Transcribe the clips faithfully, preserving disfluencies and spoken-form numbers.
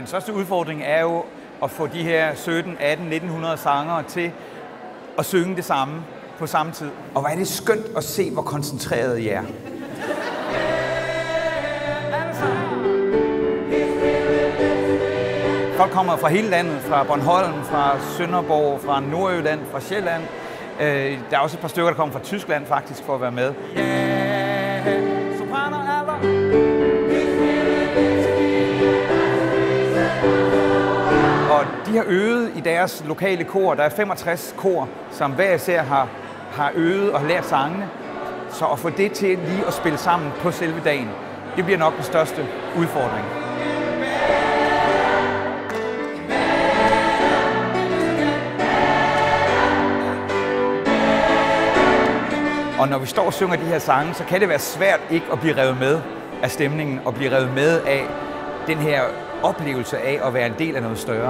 Den største udfordring er jo at få de her sytten, atten, nitten hundrede sangere til at synge det samme på samme tid. Og hvor er det skønt at se, hvor koncentreret I er. Folk kommer fra hele landet, fra Bornholm, fra Sønderborg, fra Nordjylland, fra Sjælland. Øh, der er også et par stykker, der kommer fra Tyskland faktisk for at være med. Yeah. Sopraner, alder. Og de har øvet i deres lokale kor. Der er femogtres kor, som hver især har, har øvet og har lært sangene. Så at få det til lige at spille sammen på selve dagen, det bliver nok den største udfordring. Og når vi står og synger de her sange, så kan det være svært ikke at blive revet med af stemningen og blive revet med af den her oplevelse af at være en del af noget større.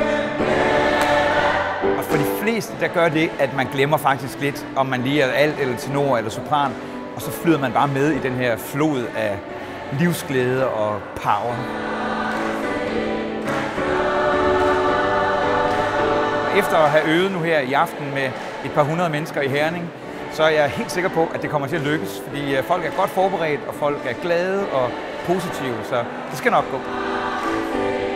Og for de fleste, der gør det, at man glemmer faktisk lidt, om man lige er alt eller tenor eller sopran, og så flyder man bare med i den her flod af livsglæde og power. Efter at have øvet nu her i aften med et par hundrede mennesker i Herning, så er jeg helt sikker på, at det kommer til at lykkes, fordi folk er godt forberedt, og folk er glade og positive, så det skal nok gå.